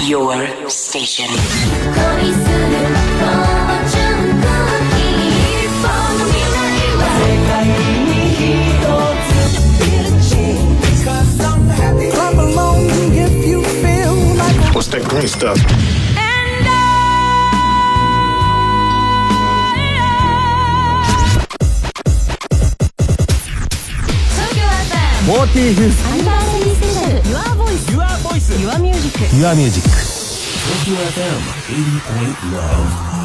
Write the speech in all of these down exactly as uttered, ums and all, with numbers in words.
Your station. 恋するフォーチュンクッキー、日本の未来は世界に一つ。 Cause I'm happy. Clap along if you feel like. What's that green stuff? And I 東京 エフエムフォーティーフィフスアニバーサリースペシャル Your Voice Your Voice Your Music Your Music Tokyo エフエム eighty point nine。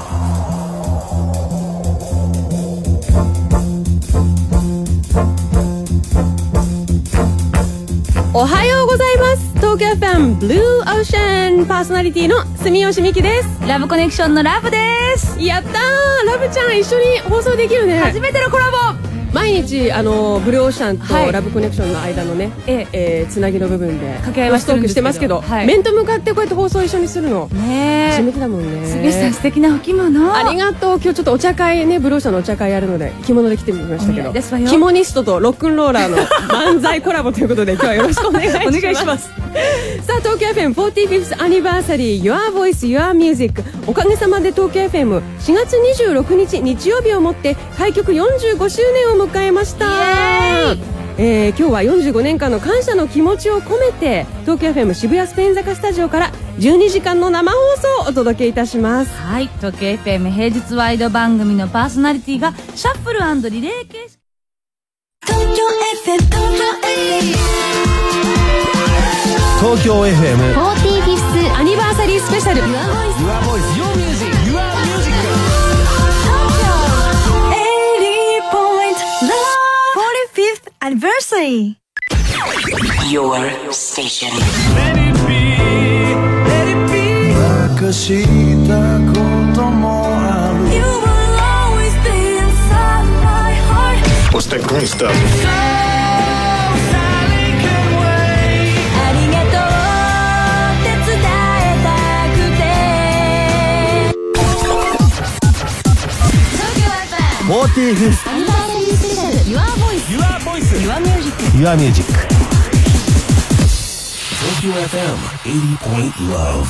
おはようございます。東京 エフエム ブルーオーシャンパーソナリティの住吉美希です。 ラブコネクションのラブです。 やったー、ラブちゃん一緒に放送できるね。 初めてのコラボ。 毎日あのブルーオーシャンとはいラブコネクションの間のね、 ええーつなぎの部分で掛け合いはストークしてますけど、 はい面と向かってこうやって放送一緒にするのね初めてだもんね。 杉下さん素敵なお着物。 ありがとう。今日ちょっとお茶会ね、ブルーオーシャンのお茶会やるので着物で来てみましたけお願ど、 いですわよキモニストとロックンローラーの漫才コラボということで今日はよろしくお願いします。 お願いします。 さあ、東京 エフエム フォーティーフィフス アニバーサリー Your Voice Your Music、 おかげさまで東京 エフエムしがつにじゅうろくにち日曜日をもって開局よんじゅうごしゅうねんを迎えました。えー、今日はよんじゅうごねんかんの感謝の気持ちを込めて東京 エフエム 渋谷スペイン坂スタジオからじゅうにじかんの生放送をお届けいたします。 はい、東京 エフエム 平日ワイド番組のパーソナリティがシャッフル&リレー形式。 東京 エフエム東京 エフエムフォーティーフィフスアニバーサリースペシャル Your Voice Your Voice Your Music Your Music 東京 eighty point nine forty-fifth anniversary Your station. Let it be Let it be 明かしたこともある You will always be inside my heart What's that green stuff? ありがとうって伝えたくて東京 エフエムフォーティーフィフスアニバーサリースペシャル Your Voice Your Voice Your Music Your Music Tokyo エフエム eighty point nine。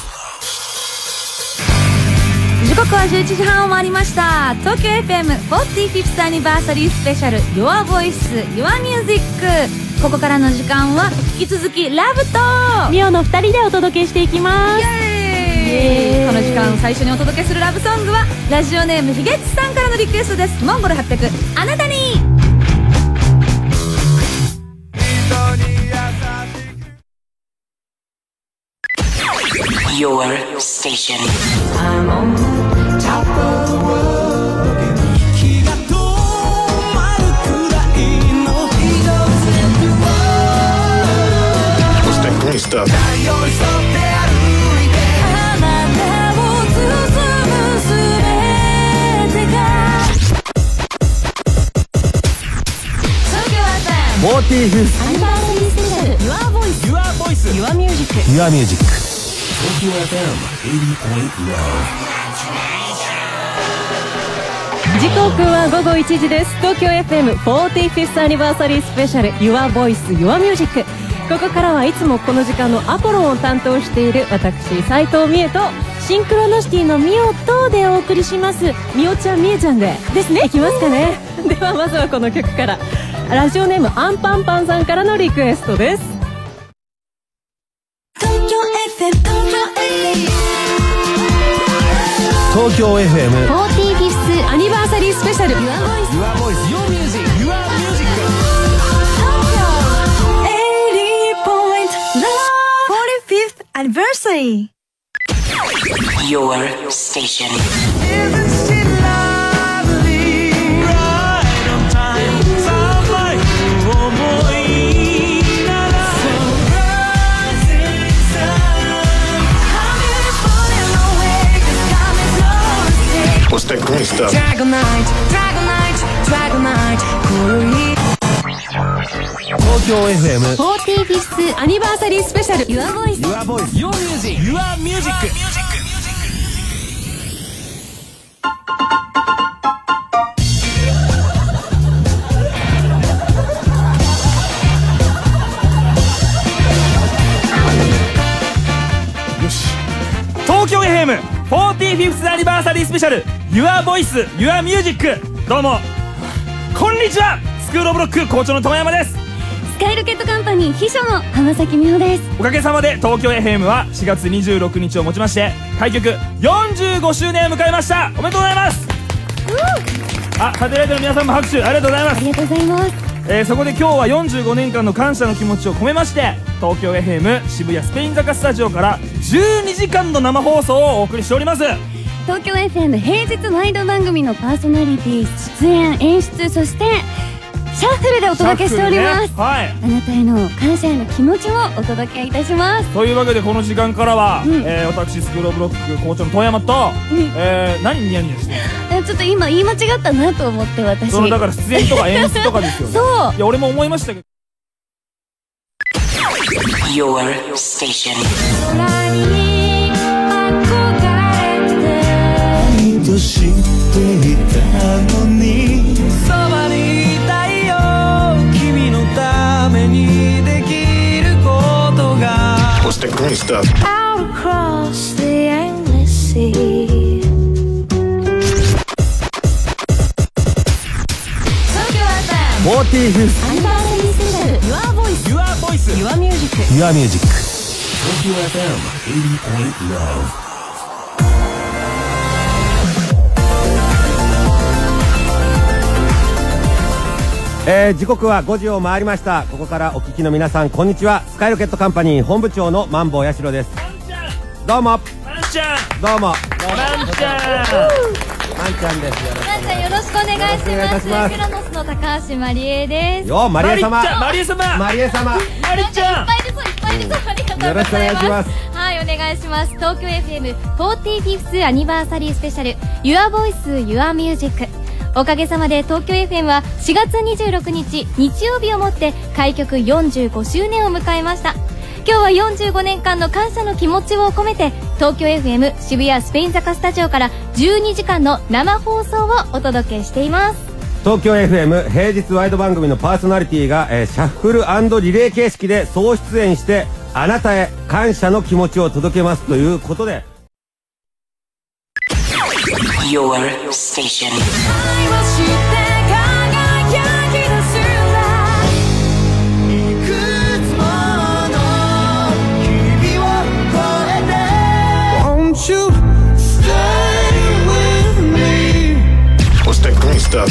時刻はじゅういちじはんを回りました。東京 エフエム フォーティーフィフス アニバーサリースペシャル Your Voice Your Music。 ここからの時間は引き続きラブとミオのふたりでお届けしていきます。 イエーイ。この時間最初にお届けするラブソングはラジオネームひげっちさんからのリクエストです。モンゴルはっぴゃく、あなたに。 Your station. 気が止まるくらいの What's that green stuff? 寄り添って歩いてあなたを包むすべてが東京 エフエムフォーティーフィフスアニバーサリースペシャル Your Voice Your Voice Your Music Your Music Tokyo エフエム eighty point nine。 時刻はごごいちじです。東京 エフエム フォーティーフィフス アニバーサリースペシャル Your Voice Your Music。 ここからはいつもこの時間のアポロンを担当している私斉藤美恵とシンクロノシティのミオとでお送りします。ミオちゃんミエちゃんでですね、いきますかね。ではまずはこの曲から、ラジオネームアンパンパンさんからのリクエストです。 東京 エフエム東京 エフエムフォーティーフィフスアニバーサリースペシャル Your Voice Your Voice Your Music Your Music 東京 eighty point nine forty-fifth anniversary Your station. Isn't she lovely Right on time 寒い思いなら Rising sun How beautiful in a way Cause time is no mistake What's that green stuff? Dragonite Dragonite Dragonite 恋東京 エフエムフォーティーフィフス アニバーサリースペシャル Your Voice Your Voice Your Music Your Music よしエムフォーティーフィフス アニバーサリースペシャル Your Voice Your Music。 どうもこんにちは。スクールオブロック校長の友山です。 スカイロケットカンパニー秘書の浜崎美穂です。 おかげさまで東京 エフエム はしがつにじゅうろくにちをもちまして開局よんじゅうごしゅうねんを迎えました。おめでとうございます。あ、サテライトの皆さんも拍手ありがとうございます。 ありがとうございます。 えー、そこで今日はよんじゅうごねんかんの感謝の気持ちを込めまして東京 エフエム 渋谷スペイン坂スタジオからじゅうにじかんの生放送をお送りしております。 東京 エフエム 平日ワイド番組のパーソナリティ出演演出そしてシャッフルでお届けしております、 ね、はい、 あなたへの感謝への気持ちをお届けいたします。 というわけでこの時間からは、 うんえー、私スクールオブロック校長の遠山と、うんえー、何ニヤニヤしてるの？ ちょっと今言い間違ったなと思って私そのだから出演とか演出とかですよねそういや俺も思いましたけど Your station 空に憧れてと知っていたのにそばにいたいよ君のためにできることが What's the great stuff? Out across the endless sea. フォーティーフィフスアニバーサリースペシャル Your Voice Your Voice Your Music。 Your Music。 Tokyo エフエム エイティーポイントナイン。 えー、時刻はごじを回りました。ここからお聞きの皆さんこんにちは。スカイロケットカンパニー本部長のマンボウヤシロです。どうもマンちゃんどうもマンちゃんマンちゃんです。よろしまんちゃんよろしくお願いしよろしくお願いいたしまますす。クロノスの高橋まりえです。 よマリエ様マリエ様マリエ様マリちゃんいっぱいいるそういっぱいいるそう、ありがとうございます。 よろしくお願いします。 はい、お願いします。東京 エフエム フォーティーフィフス アニバーサリースペシャル Your Voice Your Music。 おかげさまで東京 エフエム はしがつにじゅうろくにち日曜日をもって開局よんじゅうごしゅうねんを迎えました。今日はよんじゅうごねんかんの感謝の気持ちを込めて東京 エフエム 渋谷スペイン坂スタジオからじゅうにじかんの生放送をお届けしています。 東京 エフエム 平日ワイド番組のパーソナリティが、えー、シャッフル&リレー形式で総出演してあなたへ感謝の気持ちを届けますということで Your station 愛はして輝き出すんだ。いくつもの日々を越えて Won't you stay with me? What's that great stuff?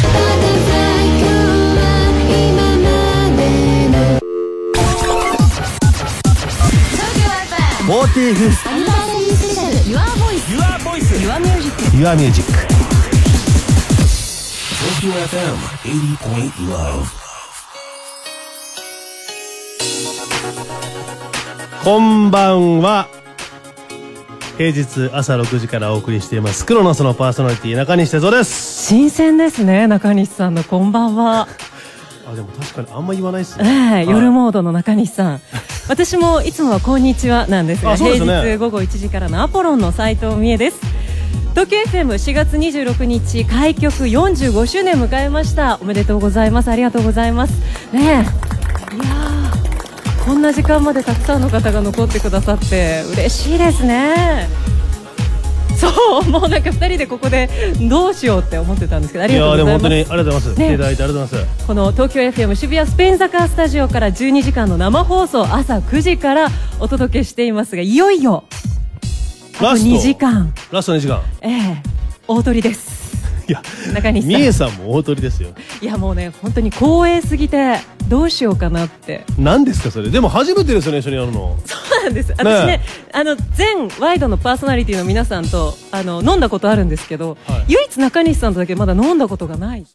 フォーティーフィフスアニバーサリースペシャル Your Voice Your Voice Your Music。 Your Music。 Tokyo エフエム エイティーポイントナイン。 こんばんは。平日朝ろくじからお送りしていますクロノスのパーソナリティ中西哲夫です。 新鮮ですね、中西さんのこんばんは。 あ、でも確かにあんま言わないっすえね。 え、夜モードの中西さん。私もいつもはこんにちはなんですが、 あ、そうですね、 平日午後いちじからのアポロンの斉藤美恵です。東京 エフエムしがつにじゅうろくにち開局よんじゅうごしゅうねん迎えました。おめでとうございます。ありがとうございますねえ。いやー、こんな時間までたくさんの方が残ってくださって嬉しいですね。そう、もうなんかふたりでここでどうしようって思ってたんですけど、ありがとうございます。 いやー、でも本当にありがとうございます、 ね、 来ていただいてありがとうございます。 この東京 エフエム 渋谷スペイン坂スタジオからじゅうにじかんの生放送朝くじからお届けしていますが、いよいよラストにじかんラストにじかん、 ええ、大鳥です。 いや、 中西さん、 みえさんも大鳥ですよ。 いやもうね、本当に光栄すぎてどうしようかなって。 何ですかそれ。でも初めてですよね、一緒にやるの。 そうなんです。私ね、あの全ワイドのパーソナリティの皆さんとあの飲んだことあるんですけど、はい、唯一中西さんとだけまだ飲んだことがない。